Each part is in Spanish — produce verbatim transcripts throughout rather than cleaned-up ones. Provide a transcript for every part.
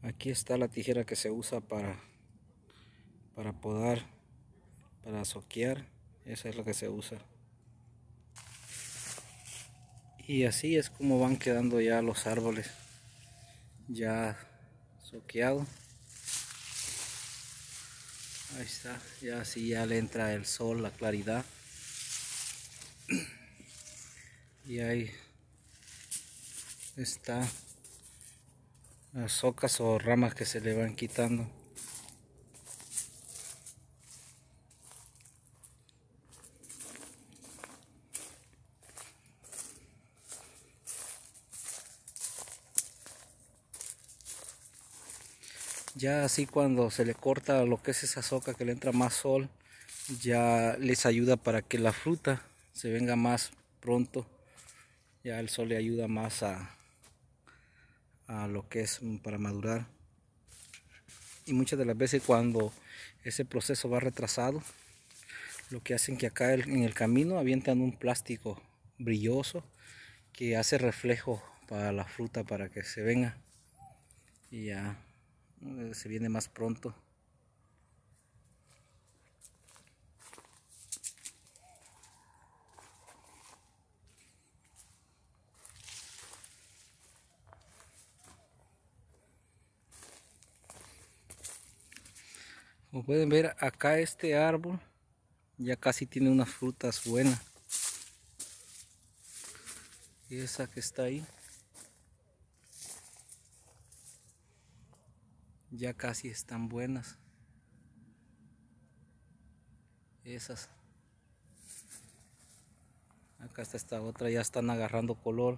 Aquí está la tijera que se usa para, para podar, para soquear. Esa es la que se usa. Y así es como van quedando ya los árboles, ya soqueado. Ahí está, ya así ya le entra el sol, la claridad. Y ahí está las hojas o ramas que se le van quitando. Ya así cuando se le corta lo que es esa soca que le entra más sol, ya les ayuda para que la fruta se venga más pronto. Ya el sol le ayuda más a, a lo que es para madurar. Y muchas de las veces cuando ese proceso va retrasado, lo que hacen que acá en el camino avientan un plástico brilloso que hace reflejo para la fruta para que se venga y ya se viene más pronto. Como pueden ver, acá este árbol ya casi tiene unas frutas buenas. Y esa que está ahí ya casi están buenas. Esas. Acá está esta otra, ya están agarrando color.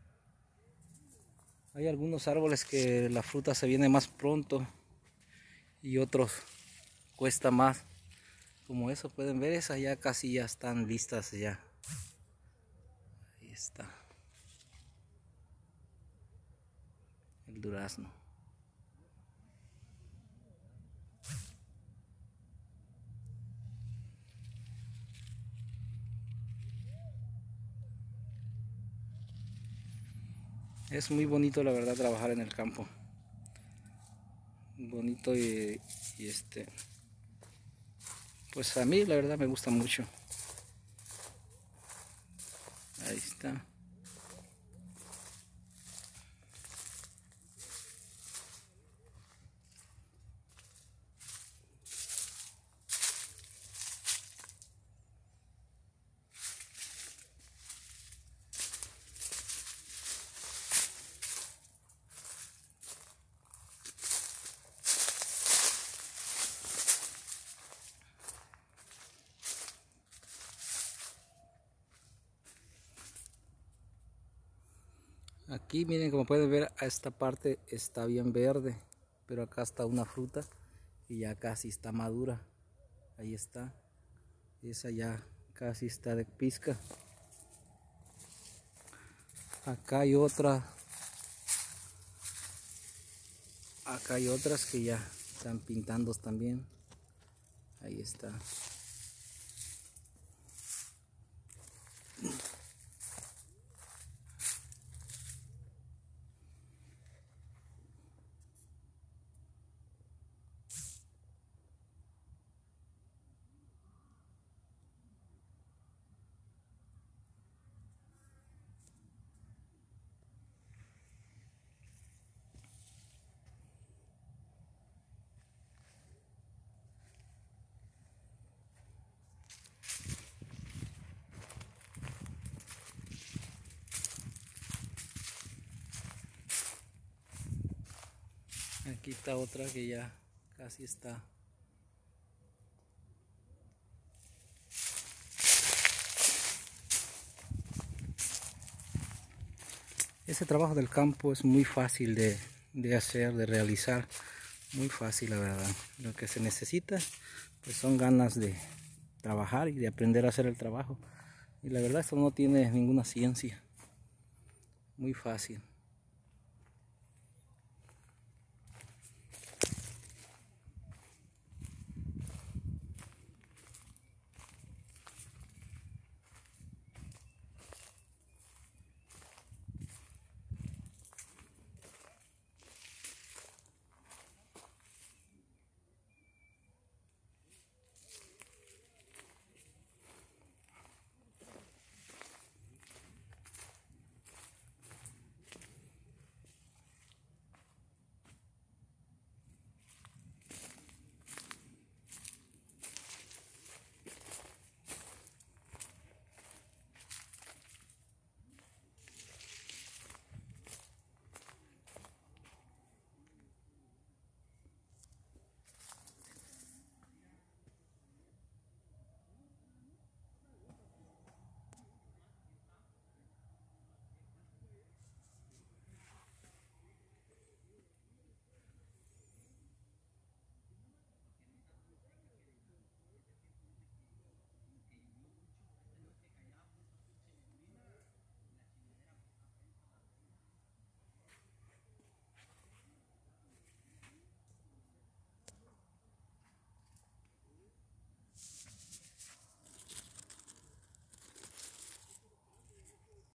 Hay algunos árboles que la fruta se viene más pronto y otros cuesta más. Como eso pueden ver, esas ya casi ya están listas ya. Ahí está el durazno. Es muy bonito, la verdad, trabajar en el campo. Bonito y, y este, pues a mí la verdad me gusta mucho. Ahí está. Aquí miren, como pueden ver, a esta parte está bien verde, pero acá está una fruta y ya casi está madura. Ahí está. Esa ya casi está de pizca. Acá hay otra. Acá hay otras que ya están pintando también. Ahí está. Aquí está otra que ya casi está. Ese trabajo del campo es muy fácil de, de hacer, de realizar. Muy fácil, la verdad. Lo que se necesita pues son ganas de trabajar y de aprender a hacer el trabajo. Y la verdad esto no tiene ninguna ciencia. Muy fácil.